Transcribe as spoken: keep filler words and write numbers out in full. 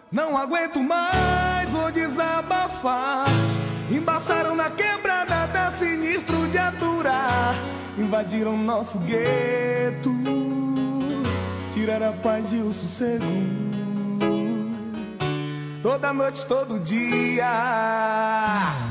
Não aguento mais, vou desabafar. Embaçaram na quebrada, tá sinistro de aturar. Invadiram nosso gueto, tiraram a paz e o sossego. Toda noite, todo dia.